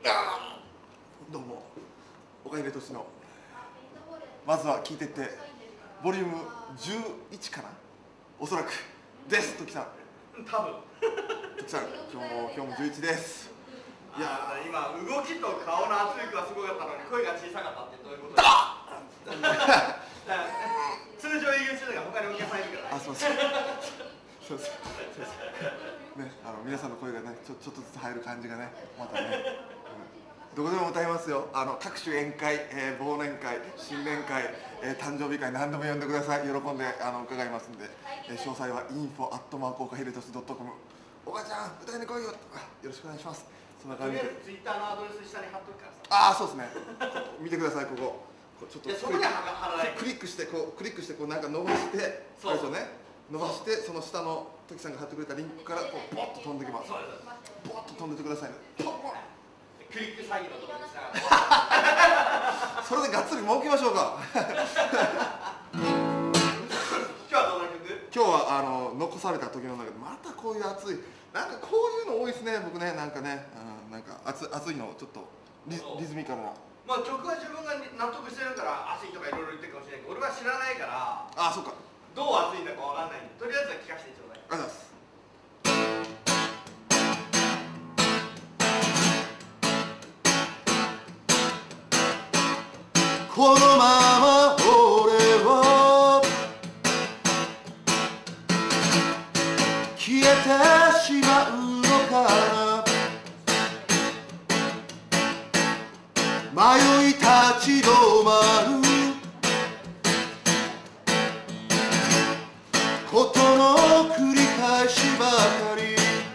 どうも、岡秀俊のまずは聞いてってボリューム11かな、おそらくです。時さん、 多分時さん、今日も11です。 いや今動きと顔の圧力がすごかったのに声が小さかったってどういうことだ通常営業中だから他にお客さんいるから。 あ、そうですそうですね、皆さんの声がねちょっとずつ入る感じがね、またね、どこでも歌いますよ。各種宴会、忘年会、新年会、誕生日会、何でも呼んでください。喜んで伺いますんで、詳細は info@okahidetos.com。 お母ちゃん歌いに来いよ、よろしくお願いします。そんな感じで、 とりあえずツイッターのアドレス下に貼っとくからさ。 ああ、そうですね、見てください。ここちょっとそこで貼らない、 クリックしてこうなんか伸ばして、そうですよね、伸ばして、その下の時さんが貼ってくれたリンクからこうボッと飛んできます。ボッと飛んでてくださいね。 クリック詐欺のところですからそれでがっつり儲けましょうか今日はどんな曲？ 今日は残された時の中でまたこういう熱い、なんかこういうの多いですね。僕ね、なんかね、なんか熱いのちょっとリズミカルな。 まあ曲は自分が納得してるから熱いとかいろいろ言ってるかもしれないけど、俺は知らないから、 ああ、そうか、 どう熱いんだかわかんないんで、とりあえずは聞かせてちょうだい。 ありがとうございます。このまま俺は消えてしまうのかな、迷い立ち止まることの繰り返しばかり、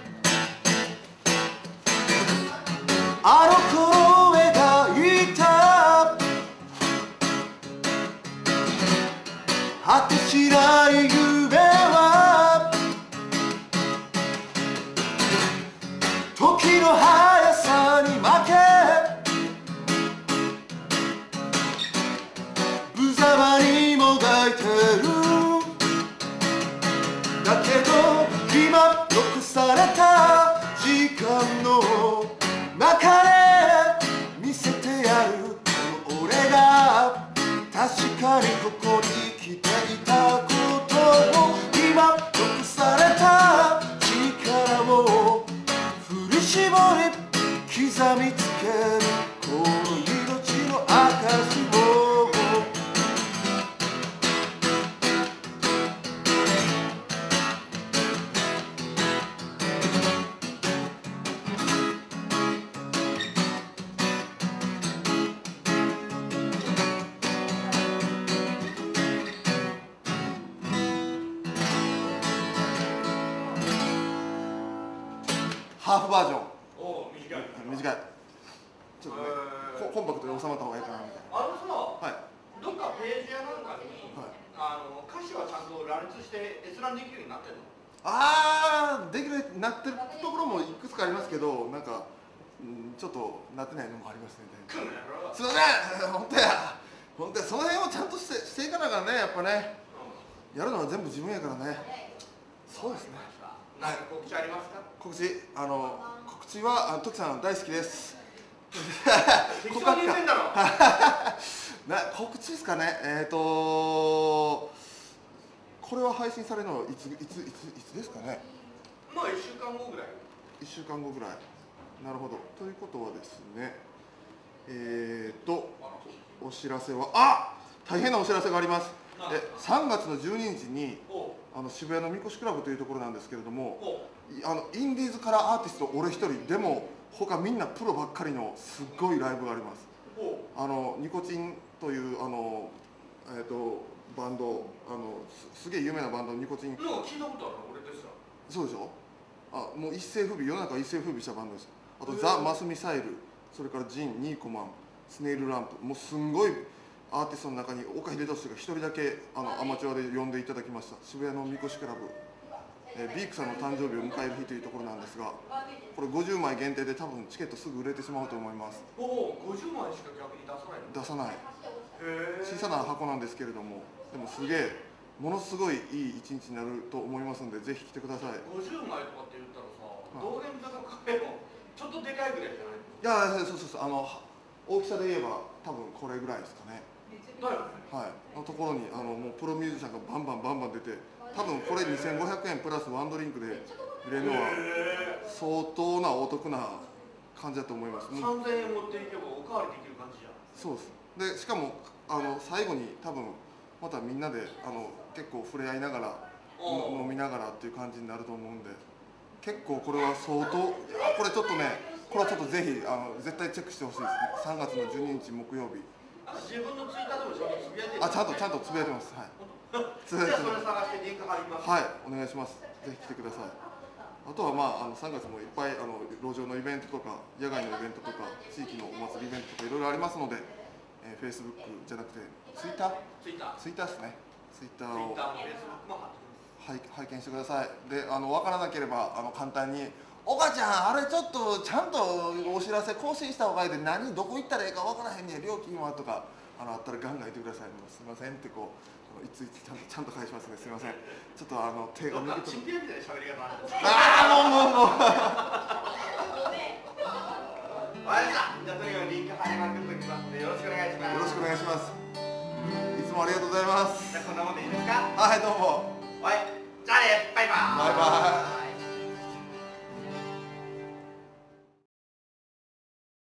あの頃描いた果てしない夢は時の速さに負け、無様にもがいてる。だけど今残された時間の中で見せてやる、この俺が確かにここに来ていたことを、今残された力を振り絞り刻みつける、この命の証を。ハーフバージョン。 おお、短い。 短い。ちょっとね、コンパクトに収まった方がいいかなみたいな。はい。 どっかページやなんかに、 はい、 歌詞はちゃんと羅列して閲覧できるようになってるの？ ああ、できるようになってるところもいくつかありますけど、なんか、ちょっとなってないのもありますね。すいません、本当や、その辺をちゃんとしていかながらね、やっぱね、やるのは全部自分やからね。そうですね。 何か告知ありますか？ 告知は時さん大好きです。 適当に言ってんだろ告知ですかね。これは配信されるのはいつですかね。 まあ1週間後ぐらい。 1週間後ぐらい。なるほど。ということはですね、お知らせは、大変なお知らせがあります。3月の12日に渋谷のみこしクラブというところなんですけれども、インディーズからアーティスト俺一人でも他みんなプロばっかりのすっごいライブがあります。ニコチンというバンド、すげえ有名なバンド、ニコチン。 なんか聞いたことあるの、俺ですら。 そうでしょ。もう世の中一世風靡したバンドです。あとザ・マスミサイル、それからジン、ニーコマン、スネイルランプ、もうすんごいアーティストの中に岡秀俊が一人だけアマチュアで呼んでいただきました。渋谷のみこしクラブ、ビークさんの誕生日を迎える日というところなんですが、これ50枚限定で多分チケットすぐ売れてしまうと思います。 おお、50枚しか逆に出さないの？ 出さない。小さな箱なんですけれども、でもすげえものすごいいい一日になると思いますので、ぜひ来てください。 50枚とかって言ったらさ、道玄坂カフェのちょっとでかいぐらいじゃない？ いやそうそうそう大きさで言えば多分これぐらいですかね。はいのところにもうプロミュージシャンがバンバン出て、多分これ2500円プラスワンドリンクで見れるのは相当なお得な感じだと思います。 3000円持っていけばおかわりできる感じじゃん。 そうです。でしかも最後に多分またみんなで結構触れ合いながら飲みながらっていう感じになると思うんで、結構これは相当これちょっとね、これはちょっとぜひ絶対チェックしてほしいですね。3月の12日木曜日。 自分のツイッターでもちゃんとつぶやいてる。 ちゃんとつぶやいてます。はい。 じゃあそれ探してリンク貼ります。 はい、お願いします。ぜひ来てください。あとは3月もいっぱい路上のイベントとか野外のイベントとか地域のお祭りイベントとかいろいろありますので、Facebook じゃなくてツイッターですね。ツイッターを拝見してください。で分からなければ簡単に「おかちゃんあれちょっとちゃんとお知らせ更新した方がいいでどこ行ったらいいか分からへんねん料金は」とかあったらガンガン言ってください。もうすみませんっていつちゃんと返しますね。すみません。ちょっと手が抜けて。 チンピラみたいな喋り方なんです。 もう。 わかりました。じゃあとにかくリンク貼りまくっておきますのでよろしくお願いします。 よろしくお願いします。いつもありがとうございます。 じゃあこんなもんでいいですか。 はいどうも。 はい。じゃあねバイバーイ。 バイバイ。